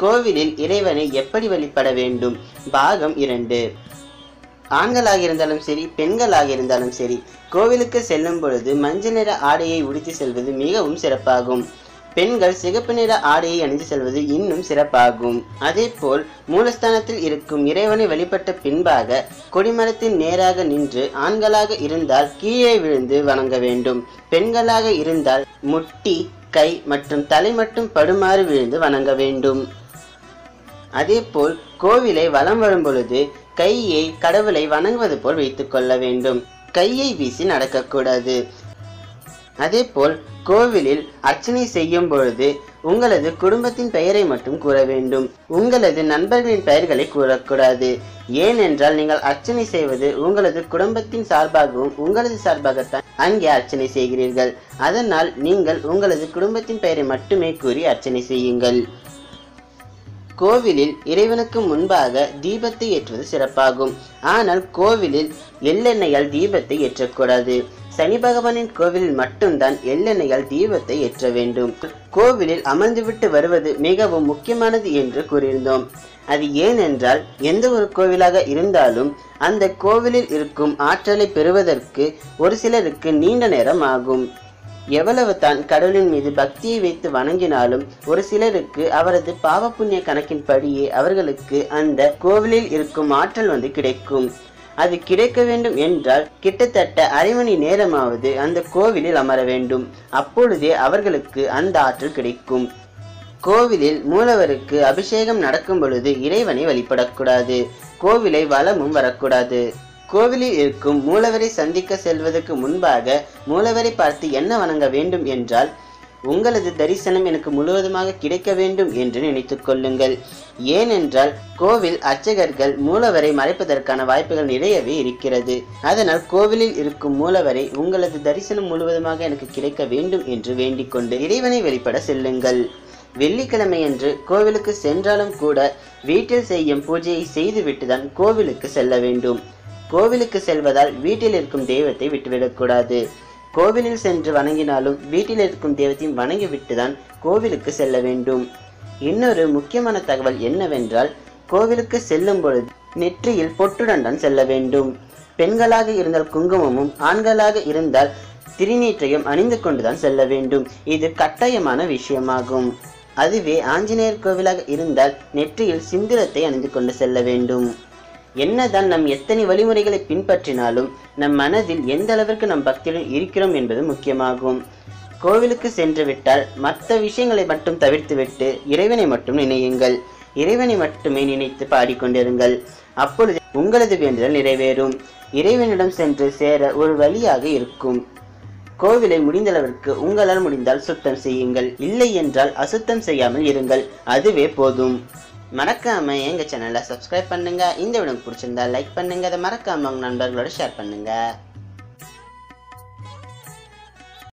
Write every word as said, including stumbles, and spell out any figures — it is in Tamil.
கோவிலில் இறைவனை எப்படி வழிபட வேண்டும்? பாகம் இரண்டு. ஆண்களாக இருந்தாலும் சரி, பெண்களாக இருந்தாலும் சரி, கோவிலுக்கு செல்லும் பொழுது மஞ்சள் நிற ஆடையை உடுத்தி செல்வது மிகவும் சிறப்பாகும். பெண்கள் சிகப்பு நிற ஆடையை அணிந்து செல்வது இன்னும் சிறப்பாகும். அதே போல் மூலஸ்தானத்தில் இருக்கும் இறைவனை வழிபட்ட பின்பாக கொடிமரத்தின் நேராக நின்று ஆண்களாக இருந்தால் கீழே விழுந்து வணங்க வேண்டும். பெண்களாக இருந்தால் முட்டி, கை மற்றும் தலை மட்டும் படுமாறு விழுந்து வணங்க வேண்டும். அதே போல் கோவிலை வலம் வரும் பொழுது கையை கடவுளை வணங்குவது போல் வைத்துக் கொள்ள வேண்டும். கையை வீசி நடக்கக்கூடாது. அதே போல் கோவிலில் அர்ச்சனை செய்யும் பொழுது உங்களது குடும்பத்தின் பெயரை மட்டும் கூற வேண்டும். உங்களது நண்பர்களின் பெயர்களை கூறக்கூடாது. ஏனென்றால் நீங்கள் அர்ச்சனை செய்வது உங்களது குடும்பத்தின் சார்பாகவும் உங்களது சார்பாகத்தான் அங்கே அர்ச்சனை செய்கிறீர்கள். அதனால் நீங்கள் உங்களது குடும்பத்தின் பெயரை மட்டுமே கூறி அர்ச்சனை செய்யுங்கள். கோவிலில் இறைவனுக்கு முன்பாக தீபத்தை ஏற்றுவது சிறப்பாகும். ஆனால் கோவிலில் எள்ளெண்ணெயால் தீபத்தை ஏற்றக்கூடாது. சனி பகவானின் கோவிலில் மட்டும்தான் எள்ளெண்ணெயால் தீபத்தை ஏற்ற வேண்டும். கோவிலில் அமர்ந்துவிட்டு வருவது மிகவும் முக்கியமானது என்று கூறியிருந்தோம். அது ஏனென்றால் எந்த ஒரு கோவிலாக இருந்தாலும் அந்த கோவிலில் இருக்கும் ஆற்றலை பெறுவதற்கு ஒரு சிலருக்கு நீண்ட நேரம் ஆகும். எவ்வளவு தான் கடவுளின் மீது பக்தியை வைத்து வணங்கினாலும் ஒரு சிலருக்கு அவரது பாவ புண்ணிய கணக்கின் படியே அவர்களுக்கு அந்த கோவிலில் இருக்கும் ஆற்றல் வந்து கிடைக்கும். அது கிடைக்க வேண்டும் என்றால் கிட்டத்தட்ட அரை மணி நேரமாவது அந்த கோவிலில் அமர வேண்டும். அப்பொழுதே அவர்களுக்கு அந்த ஆற்றல் கிடைக்கும். கோவிலில் மூலவருக்கு அபிஷேகம் நடக்கும் பொழுது இறைவனை வழிபடக்கூடாது. கோவிலை வலமும் வரக்கூடாது. கோவிலில் இருக்கும் மூலவரை சந்திக்க செல்வதற்கு முன்பாக மூலவரை பார்த்து என்ன வணங்க வேண்டும் என்றால், உங்களது தரிசனம் எனக்கு முழுவதுமாக கிடைக்க வேண்டும் என்று நினைத்துக் கொள்ளுங்கள். ஏனென்றால் கோவில் அர்ச்சகர்கள் மூலவரை மறைப்பதற்கான வாய்ப்புகள் நிறையவே இருக்கிறது. அதனால் கோவிலில் இருக்கும் மூலவரை உங்களது தரிசனம் முழுவதுமாக எனக்கு கிடைக்க வேண்டும் என்று வேண்டிக் கொண்டு இறைவனை வழிபட செல்லுங்கள். வெள்ளிக்கிழமையன்று கோவிலுக்கு சென்றாலும் கூட வீட்டில் செய்யும் பூஜையை செய்துவிட்டுதான் கோவிலுக்கு செல்ல வேண்டும். கோவிலுக்கு செல்வதால் வீட்டில் இருக்கும் தெய்வத்தை விட்டுவிடக்கூடாது. கோவிலில் சென்று வணங்கினாலும் வீட்டில் இருக்கும் தெய்வத்தையும் வணங்கிவிட்டுதான் கோவிலுக்கு செல்ல வேண்டும். இன்னொரு முக்கியமான தகவல் என்னவென்றால், கோவிலுக்கு செல்லும் பொழுது நெற்றியில் பொட்டுடன் தான் செல்ல வேண்டும். பெண்களாக இருந்தால் குங்குமமும், ஆண்களாக இருந்தால் திருநீற்றையும் அணிந்து கொண்டுதான் செல்ல வேண்டும். இது கட்டாயமான விஷயமாகும். அதுவே ஆஞ்சநேயர் கோவிலாக இருந்தால் நெற்றியில் சிந்திரத்தை அணிந்து கொண்டு செல்ல வேண்டும். என்னதான் நம் எத்தனை வழிமுறைகளை பின்பற்றினாலும் நம் மனதில் எந்த அளவிற்கு நம் பக்தியுடன் இருக்கிறோம் என்பது முக்கியமாகும். கோவிலுக்கு சென்று விட்டால் மற்ற விஷயங்களை மட்டும் தவிர்த்துவிட்டு இறைவனை மட்டும் நினையுங்கள். இறைவனை மட்டுமே நினைத்து பாடிக்கொண்டிருங்கள். அப்பொழுது உங்களது வேண்டுதல் நிறைவேறும். இறைவனிடம் சென்று சேர ஒரு வழியாக இருக்கும். கோவிலை முடிந்தளவிற்கு உங்களால் முடிந்தால் சுத்தம் செய்யுங்கள். இல்லை என்றால் அசுத்தம் செய்யாமல் இருங்கள். அதுவே போதும். மறக்காம எங்க சேனலை சப்ஸ்கிரைப் பண்ணுங்க. இந்த வீடியோ பிடிச்சிருந்தா லைக் பண்ணுங்க. அதை மறக்காம உங்க நண்பர்களோட ஷேர் பண்ணுங்க.